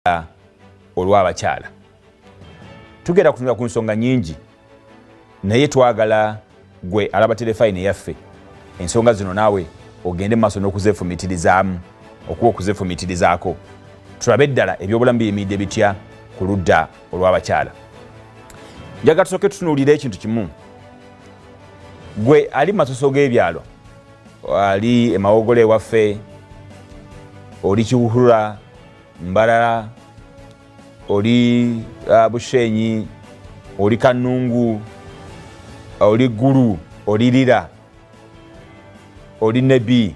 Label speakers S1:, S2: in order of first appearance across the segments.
S1: olw'abakyala. Tugenda kutunula ku nsonga nnyingi naye twagala gwe alaba Terefayina yaffe ensonga zino naawe ogende mu maaso n'okuzeefumiitirizaamu okuba okuzeefumiitirizaako tulabe eddala ebyobulamu biyimiridde bitya ku ludda olw'abakyala. Njagala tusooke tutunuulire ekintu kimu. Gwe ali mu masoso g'ebyalo, ali emawogole ewaffe, oli Kiwuhura, Mbarara, oli Bushenyi, oli Kanungu, oli Gulu, oli Lira, oli Nebi,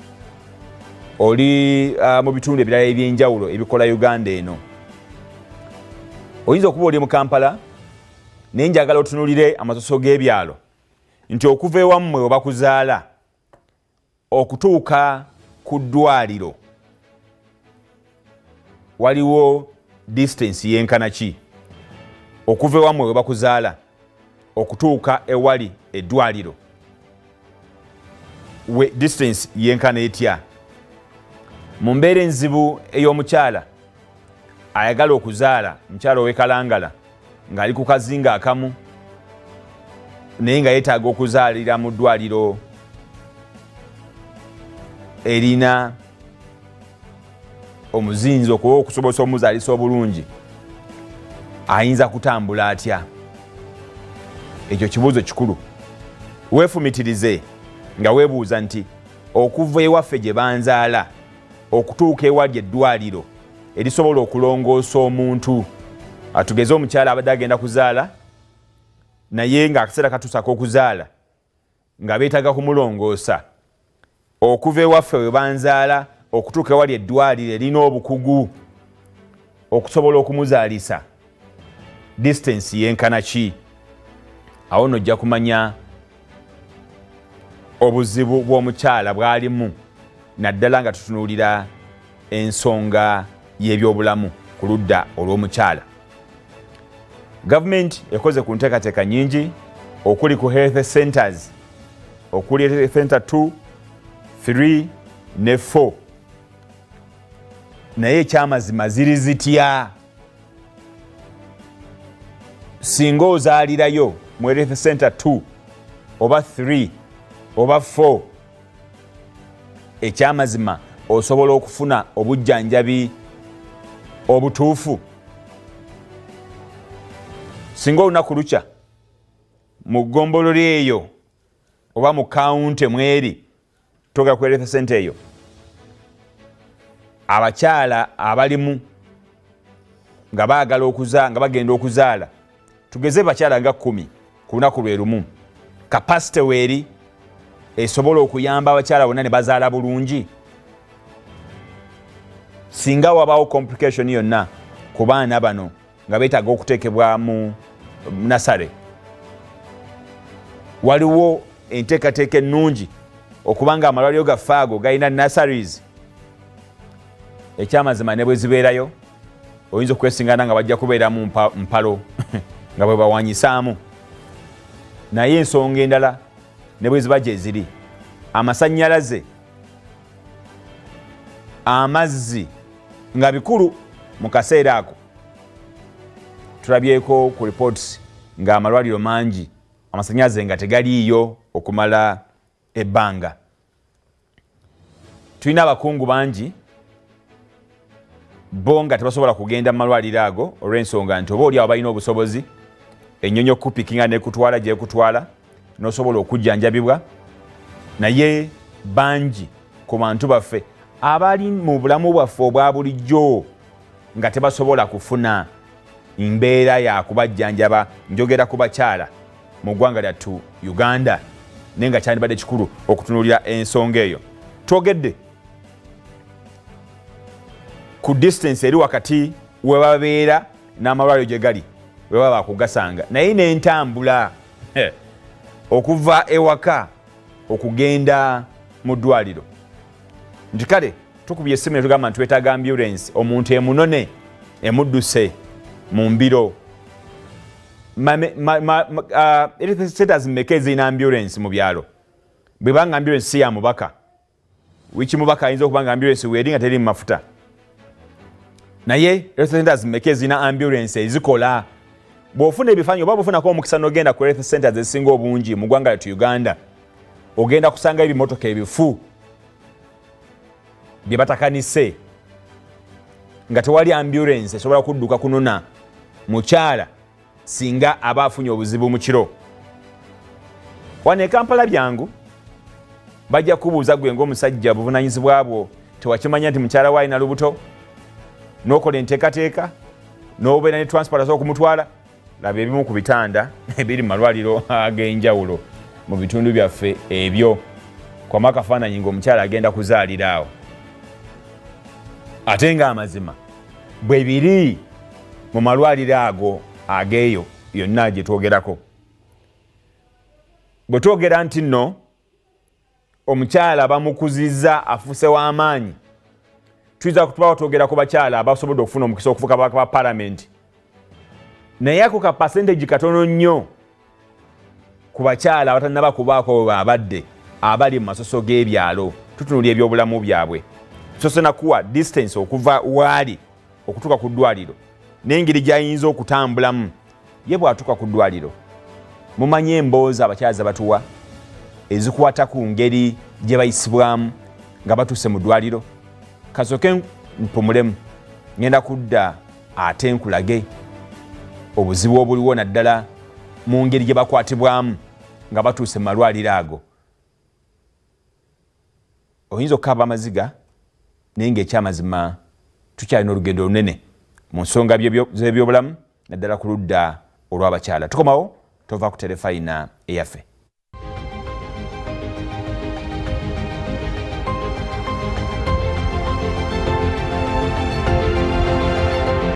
S1: oli mu bitundu ebirala ebyenjawulo ebikola Uganda eno. Oyinza okuba oli mu Kampala naye njagala otunuulire amasoso g'ebyalo nti okuva ewammwe we bakuzaala okutuuka ku ddwaliro waliwo distance yenkana ki? Okuva ewammwe we bakuzaala okutuuka ewali eddwaliro we distance yenkana etya? Mu mbeera enzibu ey'omukyala ayagala okuzaala, mukyala ow'ekalangala ng'ali ku kazinga akamu naye nga yeetaaga okuzaalira mu ddwaliro erina omuzinzi okuba okusobosa omuzaalisa obulungi, ayinza kutambula atya? Ekyo kibuuzo kikulu. Weefumitirize nga weebuuza nti okuva ewaffe gye banzaala okutuuka ewali eddwaliro erisobola okulongoosa omuntu. Atugeze omukyala abadde agenda kuzaala naye ng'akaseera katuusako okuzaala nga beetaaga kumulongoosa. Okuva ewaffe we banzaala okutuuka ewali eddwaliro erina obukugu okusobola okumuzaalisa, distance yenkana ki? Awo nojja kumanya obuzibu bw'omukyala bw'alimu naddala nga tutunuulira ensonga y'ebyobulamu ku ludda olw'omukyala. Gavumenti ekoze ku nteekateeka nnyingi okuli ku health centers, okuli health center 2, 3 ne 4. Naye ekyamazima ziri zitya? Singa ozaalirayo mu health center 2 oba 3 oba 4, ekyamazima osobola okufuna obujjanjabi obutuufu? Singa olunaku lukya mu ggombolola eyo oba mu kawunti mweri togera ku health center eyo, abakyala abalimu nga baagala okuzaala nga bagenda okuzaala, tugeze bakyala nga 10 ku lunaku lwe lumu, kapasite weeri esobola okuyamba abakyala bonna ne bazaala bulungi? Singa wabaawo complication yonna ku baana bano nga beetaaga okuteekebwa mu nasale, waliwo enteekateeka ennungi okubanga amalwaliro gaffe ago galina nasaries? Ekyamazima ne bwe zibeerayo oyinza okwesingana nga bajja kubeeramu mpalo nga bwe bawanyisaamu. Naye ensonga endala ne bwe ziba gye ziri, amasannyalaze, amazzi nga bikulu mu kaseera ako. Tulabyeko ku reports nga amalwaliro mangi amasannyalaze nga tegaliiyo okumala ebbanga. Tulina abakungu bangi bo nga tebasobola kugenda mu malwaliro ago olw'ensonga nti oba oli awo balina obusobozi, ennyonyi okukupikinga nekutwala gyekutwala n'osobola okujjanjabibwa. Naye bangi ku bantu baffe abali mu bulamu bwaffe obwa bulijjo nga tebasobola kufuna mbeera ya kubajjanjaba. Njogera ku bakyala mu ggwanga lyattu Uganda, naye nga kyandibadde kikulu okutunuulira ensonga eyo. Twogedde ku distance eri wakati we babeera n'amalwaliro gye gali we baba bakugasanga, naye n'entambula okuva ewaka okugenda mu ddwaliro. Nti kale tukubye essimu ne tugamba nti twetaaga ambulance, omuntu emunone emudduse mu mbiro. Centers mmeka ezirina ambulance mu byalo? Bwe banga ambulance si ya mubaka, wiki mubaka ayinza okubanga ambulance weeri nga teri mu mafuta. naye health centers mmeka ezina ambulance ezikola bw'ofuna ebifaananyi oba bw'ofunako omukisa n'ogenda ku health centers ezisinga obungi mu ggwanga lyattu Uganda ogenda kusanga ebimotoka ebifu bye batakanise nga tewali ambulance esobola kudduka kunona mukyala singa aba afunye obuzibu mu kiro. Wano e Kampala byangu bajja kubuuza gwe ng'omusajja buvunaanyizibwa bwo tewakimanya nti mukyala wa alina lubuto n'okola enteekateeka n'obeera ne transport z'okumutwala. Laba ebimu ku bitanda ebiri mu malwaliro ag'enjawulo mu bitundu byaffe ebyo kwamu akafaananyi ng'omukyala agenda kuzaalira awo. Ate ng'amazima bwe biri mu malwaliro ago ageeyo yonna gye twogerako. Bwe twogera nti nno omukyala bamukuzizza afuuse w'amaanyi, tuyinza kutubawo twogera ku bakyala abasobodde okufuna omukisa okufuuka kabaka ba palamenti, naye ako ka percentage katono nnyo ku bakyala abatannaba kubaako abadde abali mu masoso g'ebyalo. Tutunuulya ebyobulamu byabwe, so senakuwa distance okuva waali okutuuka ku ddwaliro n'engeri gy'ayinza okutambulamu. Ye bw'atuuka ku ddwaliro mumanyi emboozi abakyaza batuwa ezikwata ku ngeri gye bayisibwamu nga batuuse mu ddwaliro. Kasooke mpumulemu ngenda kudda ate nkulage obuzibu obuliwo naddala mu ngeri gye bakwatibwamu nga batuuse mu malwaliro ago. Oyinza okukaaba amaziga naye ng'ekyamazima tukyalina olugendo lunene mu nsonga z'ebyobulamu naddala ku ludda olw'abakyala. Tukomawo tova ku Terefayina eyaffe.